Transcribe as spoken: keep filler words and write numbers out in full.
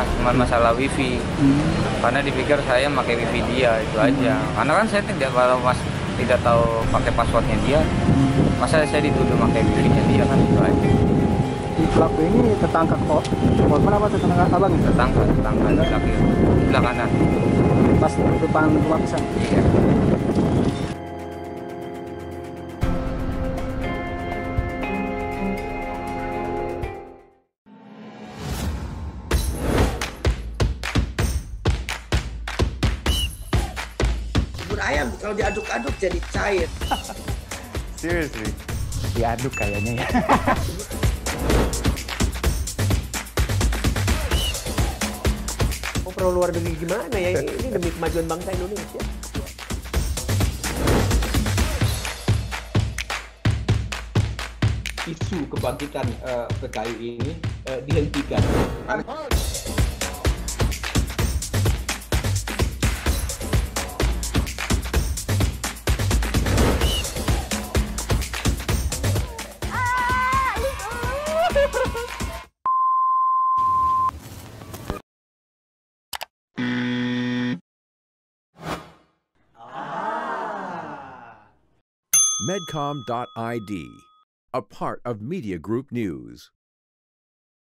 cuma masalah wifi. Hmm. Karena dipikir saya pakai wifi dia, itu aja. Karena kan saya tidak kalau mas tidak tahu pakai passwordnya dia, masa saya dituduh pakai wifi-nya dia, kan itu aja. Si pelaku ini tetangga kok korban apa tetangga abang ini? Tetangga, tetangga di kaki sebelah kanan. Pas depan rumah pisan. Iya. Bubur ayam kalau diaduk-aduk jadi cair. Seriously? Diaduk kayaknya ya. Mau pro luar negeri gimana ya? Ini demi kemajuan bangsa Indonesia. Isu kebangkitan uh, P K I ini uh, dihentikan. Medcom dot I D, a part of Media Group News.